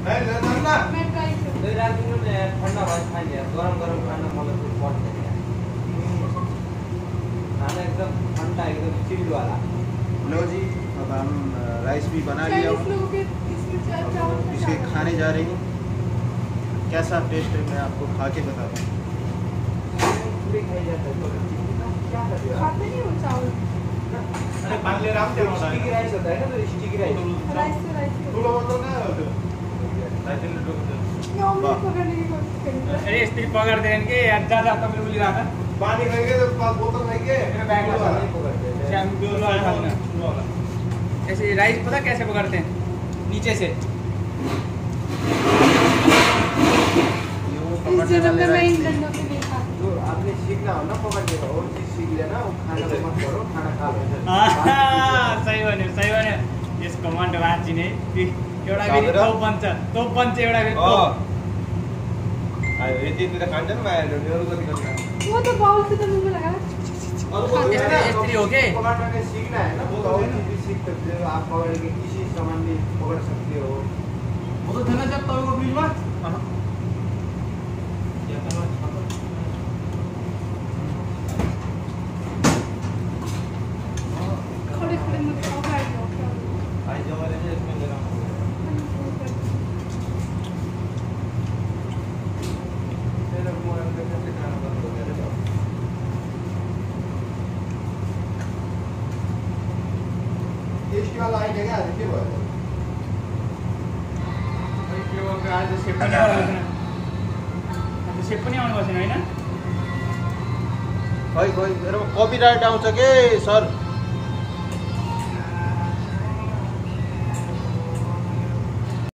ठंडा भात खाएंगे यार, गरम गरम खाना मतलब कुछ बहुत नहीं है खाना, एकदम ठंडा एकदम चिल्ड वाला। लो जी, अब हम राइस भी बना लिया हूँ, इसे खाने जा रही हूँ। कैसा टेस्ट है मैं आपको खा के बताता हूँ। खाते नहीं हो चावल। अरे बांग्ले राम से स्टिकी राइस होता है ना, तो स्टिकी राइस राइस से राइस थोड़ा मतलब ना अरे स्त्री पकड़ देंगे यार, ज्यादा तो बोल रहा था पानी खाएंगे तो बोतल खाएंगे, मेरा बैग वाला नहीं पकड़ते ऐसे राइस पता कैसे पकड़ते हैं, नीचे से। इस जन्म में मैं इन गन्नों पे नहीं खा। जो आपने सीखना हो ना पकड़ने का, और चीज सीख लेना, वो खाना को मत करो, खाना खा लो। सही भन्यो यस कमान्ड राजी नै एउटा फेरि तो पञ्च एउटा फेरि आयो यति त खान्छ नि माया मेरो कति कति खान्छ वो तो बाउल से तो मुंह में लगा। और वो स्त्री हो के पकड़ने में सीखना है ना, वो और चीज भी सीख सकते हो आप, पकड़ के किसी सामान भी पकड़ सकते हो। वो तो धना जब तपाईँको फ्रिजमा खड़े खड़े मत खाओ, बैठ जाओ। आई जमाने में इसमें लेना तेरे मोबाइल पे कैसे खाना बंद हो गया रे बाबू। टेस्ट वाला आई जगह आज के बाद आज सेप पनि आउनु बसेन हैन। खै मेरोमा कपिराइट आउँछ के सर।